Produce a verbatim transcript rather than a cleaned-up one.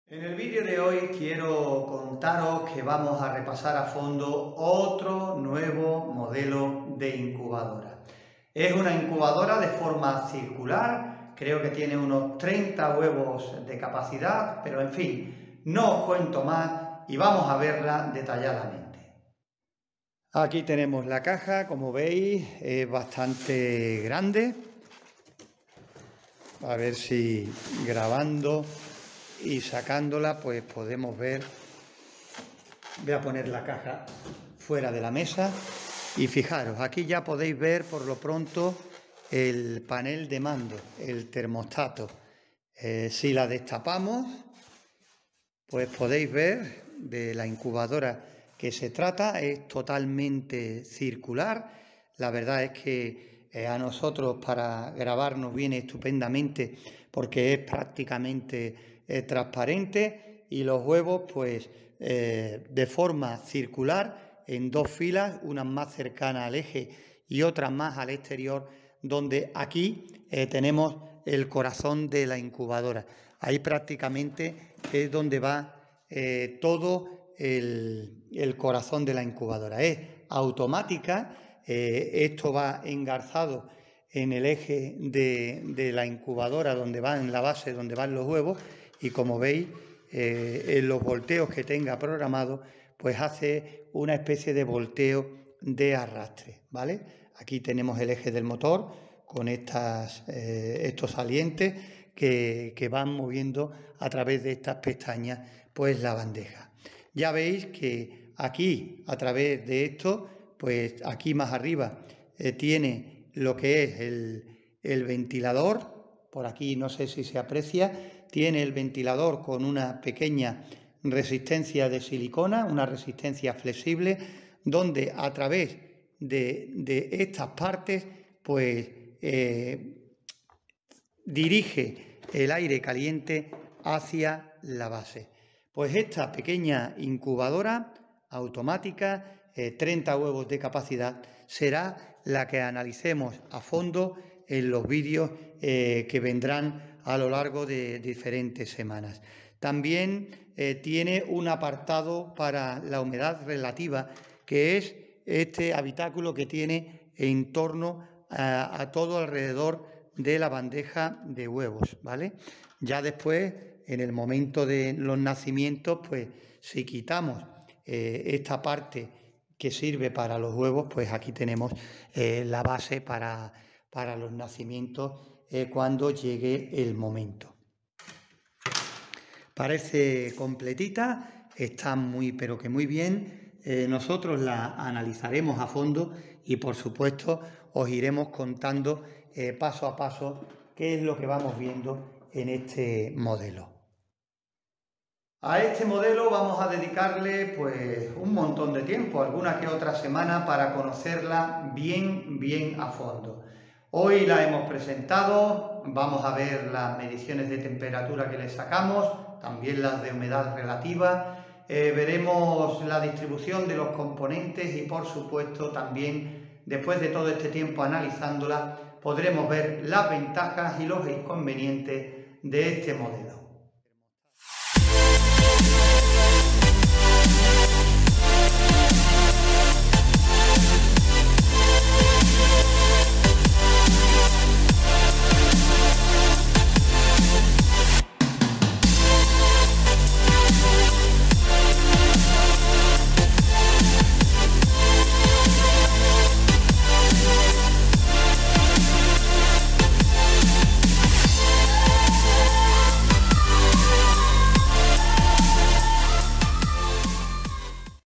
En el vídeo de hoy quiero contaros que vamos a repasar a fondo otro nuevo modelo de incubadora. Es una incubadora de forma circular, creo que tiene unos treinta huevos de capacidad, pero en fin, no os cuento más y vamos a verla detalladamente. Aquí tenemos la caja, como veis, es bastante grande. A ver si grabando y sacándola pues podemos ver. Voy a poner la caja fuera de la mesa y fijaros, aquí ya podéis ver por lo pronto el panel de mando, el termostato. Eh, si la destapamos pues podéis ver de la incubadora que se trata, es totalmente circular. La verdad es que eh, a nosotros para grabar nos viene estupendamente porque es prácticamente eh, transparente y los huevos pues eh, de forma circular en dos filas, unas más cercanas al eje y otras más al exterior, donde aquí eh, tenemos el corazón de la incubadora. Ahí prácticamente es donde va eh, todo el, el corazón de la incubadora. Es automática, eh, esto va engarzado en el eje de, de la incubadora, donde va en la base, donde van los huevos, y como veis, eh, en los volteos que tenga programado, pues hace una especie de volteo de arrastre, ¿vale? Aquí tenemos el eje del motor con estas, eh, estos salientes que, que van moviendo a través de estas pestañas pues la bandeja. Ya veis que aquí, a través de esto, pues aquí más arriba eh, tiene lo que es el, el ventilador. Por aquí no sé si se aprecia, tiene el ventilador con una pequeña resistencia de silicona, una resistencia flexible, donde a través de, de estas partes pues eh, dirige el aire caliente hacia la base. Pues esta pequeña incubadora automática, eh, treinta huevos de capacidad, será la que analicemos a fondo en los vídeos eh, que vendrán a lo largo de diferentes semanas. También eh, tiene un apartado para la humedad relativa, que es este habitáculo que tiene en torno a, a todo alrededor de la bandeja de huevos, ¿vale? Ya después, en el momento de los nacimientos, pues si quitamos eh, esta parte que sirve para los huevos, pues aquí tenemos eh, la base para, para los nacimientos eh, cuando llegue el momento. Parece completita, está muy pero que muy bien. Eh, nosotros la analizaremos a fondo y por supuesto os iremos contando eh, paso a paso qué es lo que vamos viendo en este modelo. A este modelo vamos a dedicarle pues un montón de tiempo, alguna que otra semana, para conocerla bien, bien a fondo. Hoy la hemos presentado, vamos a ver las mediciones de temperatura que le sacamos, también las de humedad relativa, eh, veremos la distribución de los componentes y por supuesto también, después de todo este tiempo analizándola, podremos ver las ventajas y los inconvenientes de este modelo.